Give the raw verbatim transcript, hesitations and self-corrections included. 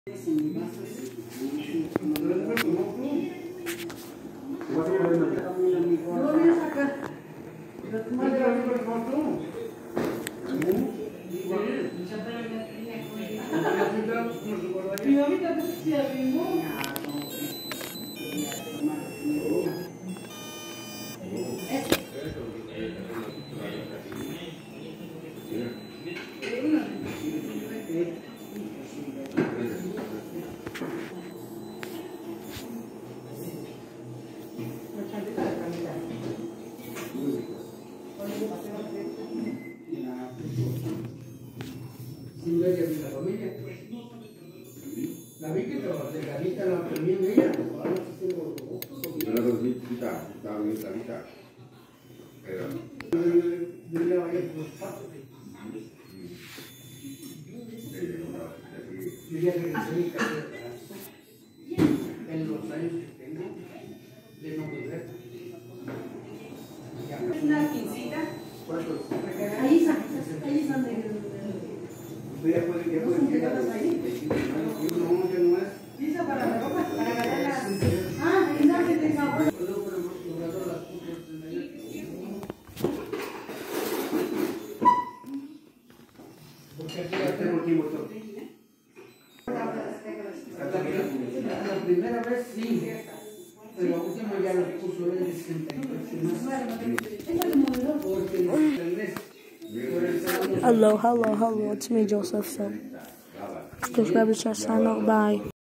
La vi que delgadita la premié en ella. Yo la conocí chiquita, estaba bien clarita. Pero... Yo le vaya por los patos. Yo ya regresé a mi casa de trabajo. En los años que tengo de no volver. Una quincita. ¿Cuántos? Ahí están, ahí están de... Ya pueden, ya pueden llegar ahí. No, ya no es. ¿Lista para la ropa? Para agarrar las... Ah, ahí está que tenga... Porque aquí ya tengo aquí motor. La primera vez sí, pero la última ya lo puso él de sesenta y tres. Porque el mes... Hello, hello, hello. It's me, Joseph. So, subscribe to our channel. Bye.